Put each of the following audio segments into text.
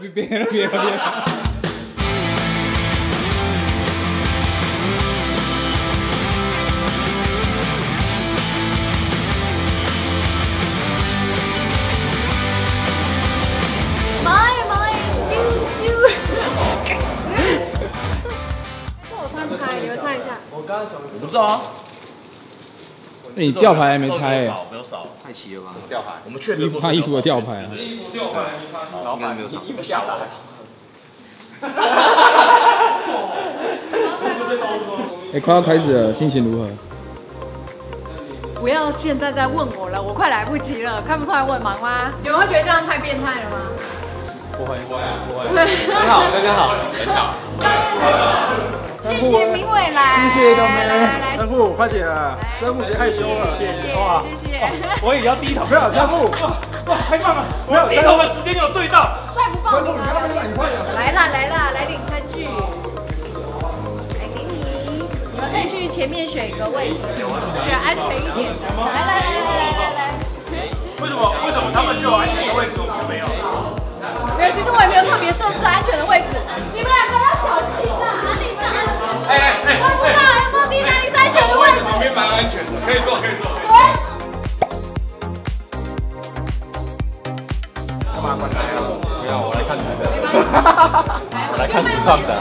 别。 妈呀，啾！这我猜不开，你们猜一下。 我不知道啊。 你吊牌还没猜没有少，太齐了吧？吊牌，我们确定不他衣服的吊牌啊。 衣服吊牌没差， 应该没有少。衣服下来。 快要开始了，心情如何？ 不要现在再问我了，我快来不及了，看不出来我很忙吗？有人会觉得这样太变态了吗？ 不会，很好，刚刚好，很好。 谢谢明伟来， 谢谢他们，三富快点啊，三富别害羞了， 谢谢， 我也要低头， 不要三富， 哇，太棒了，我要低头的时间有对到， 再不放三富你要不要你快点， 来啦，来领餐具，来给你，你们可以去前面选一个位置，选安全一点的，来， 为什么他们就有安全的位置，我们就没有？ 没有，其实我也没有特别设置安全的位置，你们两个要小心啊，你们安全。我不知道有没有地哪里是安全的位置。 旁边蛮安全的，可以坐。干嘛关台啊？不要，我来看你的。我来看实况的。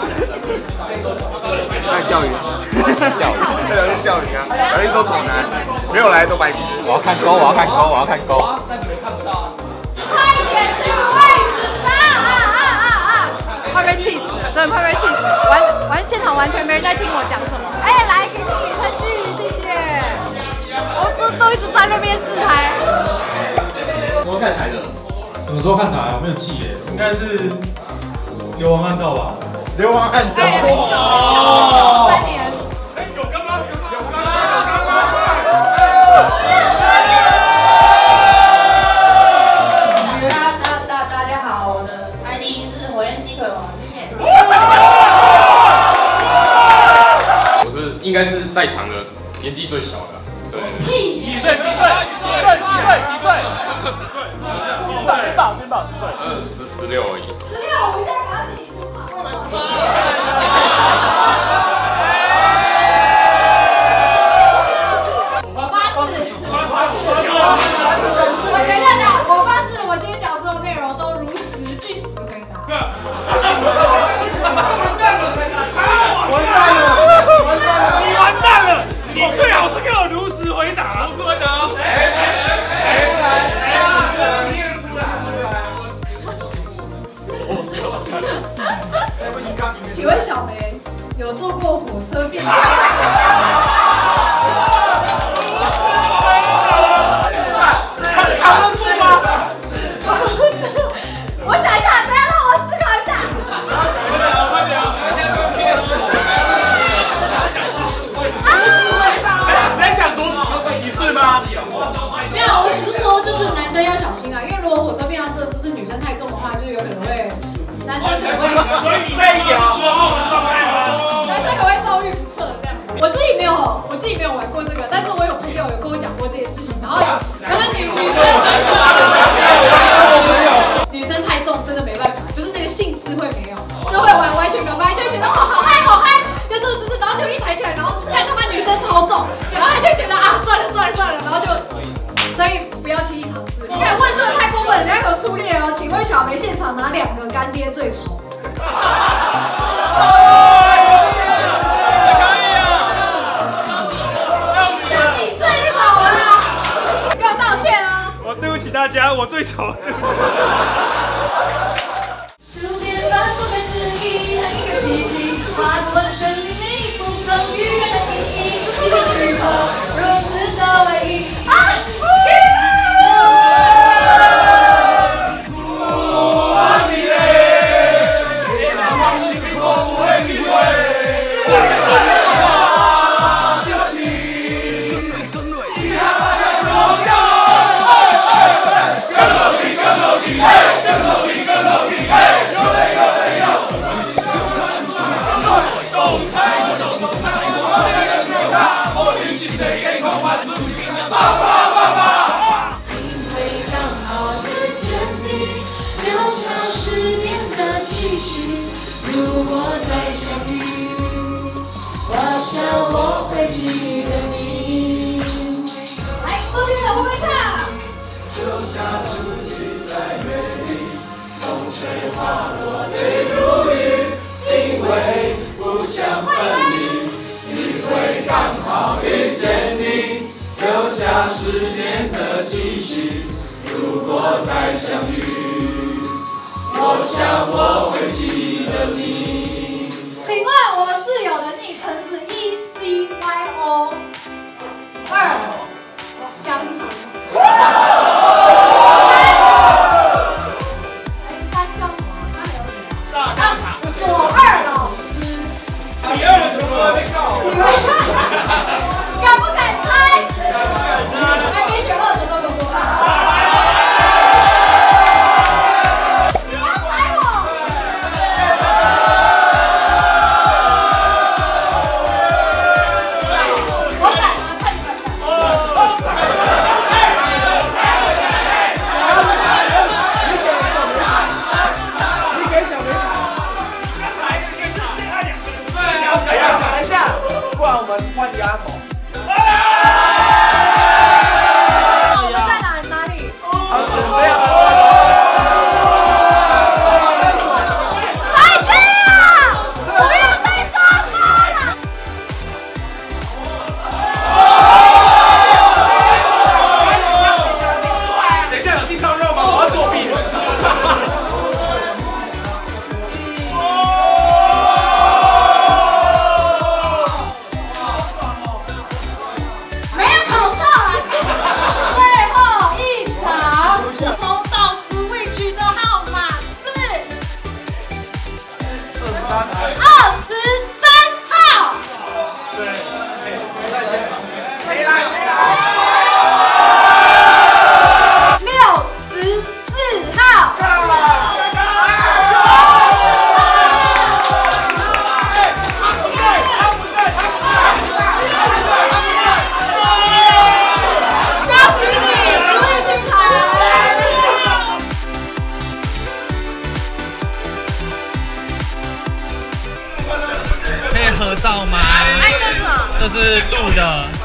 在钓鱼，这聊天钓鱼啊，聊天都丑男，没有来都白痴。 我要看钩。 快点去位置上快被气死了，真的快被气死了！现场完全没人在听我讲什么。来给你餐具，谢谢。我都一直在那边自嗨。 什么看台的？什么时候看台啊？没有记耶，应该是流亡暗道吧？ 流亡暗道。 3年。 有干吗？ 大家好，我的 ID 是火焰鸡腿王，谢谢。 我是应该是在场的年纪最小的，对。 几岁？先报几岁 16而已。 16，我们现在赶快请你出场。我觉得我发誓，我今天讲所有内容都如实据实回答。 你完蛋了！你最好是给我如实回答。如实回答。 请问小梅有坐过火车便当？扛得住吗？我想一下，等下让我思考一下。 快点！你在想几岁吗？ 没有，我只是说，就是男生要小心啊，因为如果火车便当设施是女生太重的话，就有可能会男生可能会。 所以你在咬男生可能会遭遇不测这样。我自己没有玩过这个，但是我有朋友有跟我讲过这件事情，然后可能女生太重真的没办法，就是那个兴致会没有，就会完全没有办法，就会觉得好嗨，就这个姿势，然后就一抬起来，然后看他们女生超重，然后他就觉得算了，然后就，所以不要轻易尝试。你敢问这个太过分了，人家给我出列哦，请问小梅现场哪2个干爹最丑？ 对不起大家，我最丑。 逐渐反复的肆意，像一个奇迹，划过我的生命每一幅风雨的意义，一个举头，如此的唯一。 Hey! 我会记得你。来，这边的会不会唱？就像雏菊在月里，风吹花落泪如雨，因为不想分离，你会刚好遇见你，留下10年的期许，如果再相遇，我想我会记得你。请问我室友的昵称是 ECYO 2香肠。左2老师。第2的全部都被告。敢不敢猜？来，别选2的都给我说。你要猜我？我敢吗？看你敢不敢？你给小梅卡。等一下，不然我们换鸭头。我们在哪里？准备好了。来这样，不要再抓包了。 等一下有地上肉吗？我要作弊了。 没有口哨了，最后一场，从倒数位区的号码是23号。 对，谁来？ 64号。恭喜你，如意去台。 可以合照吗？ 哎，这是什么？ 这是录的。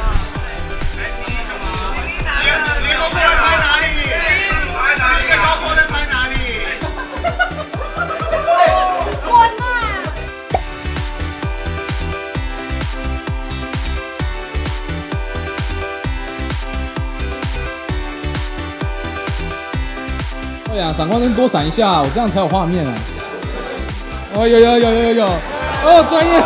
你高坡在拍哪里？你的高坡在拍哪里？ 我呢？ 对呀，闪光灯多闪一下，我这样才有画面啊！哦，有，哦，专业。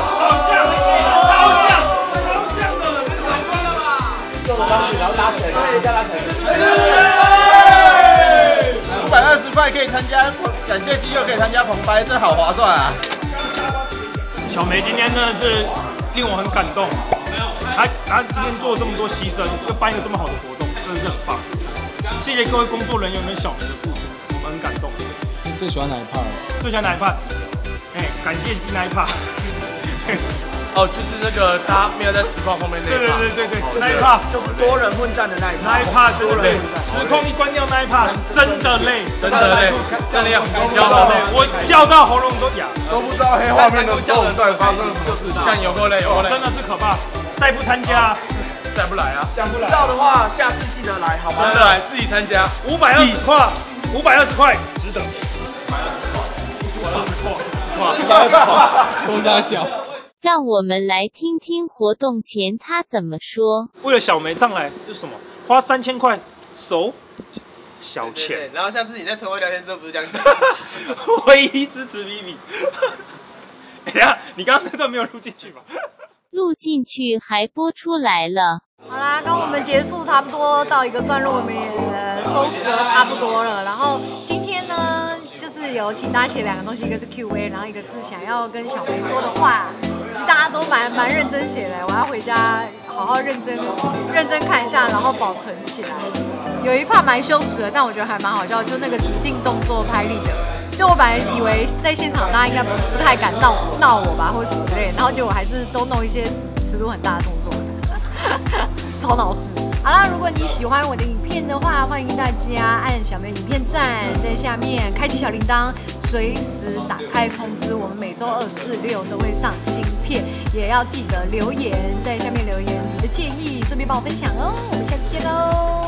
520块可以参加感谢祭，又可以参加澎湃，这好划算啊！ 小梅今天真的是令我很感动，她今天做了这么多牺牲，又办一个这么好的活动，真的是很棒。谢谢各位工作人员跟小梅的付出，我们很感动。 你最喜欢哪一 part？ 最喜欢哪一 part？ 感谢祭那一 part。 哦，就是那个大家没有在实况后面那一 part。 对，那一 part 就是多人混战的那一 part。 那一 part 真的累，实况一关掉那一 part 真的累， 真的累， 我叫到喉咙都哑， 都不知道黑画面的时候我们到底发生了什么事情。 看有够累， 真的是可怕。再不参加， 再不来啊！ 想不来。 到的话，下次记得来，好吗？真的来，自己参加。 520块，值得。 公大小。 让我们来听听活动前他怎么说。 为了小梅上来是什么？花3000块，小钱。 对，然后下次你在成为聊天室不是这样讲？ 唯一支持 Vivi。等一下，你刚刚那段没有录进去吧？ 录进去还播出来了。 好啦，刚我们结束差不多到一个段落，我们也收拾了差不多了。然后今天呢，就是有请大家写2个东西，一个是 Q&A， 然后一个是想要跟小梅说的话。其实大家都蛮认真写的，我要回家好好认真看一下，然后保存起来。有一 part 蛮羞耻的，但我觉得还蛮好笑，就那个指定动作拍立得。就我本来以为在现场大家应该不太敢闹我吧，或者什么之类的，然后结果还是都弄一些尺度很大的动作，超闹事。好啦，如果你喜欢我的影片的话，欢迎大家按小梅影片赞，在下面开启小铃铛， 随时打开通知，我们每周2、4、6都会上新片，也要记得留言在下面留言你的建议，顺便帮我分享哦。我们下次见喽。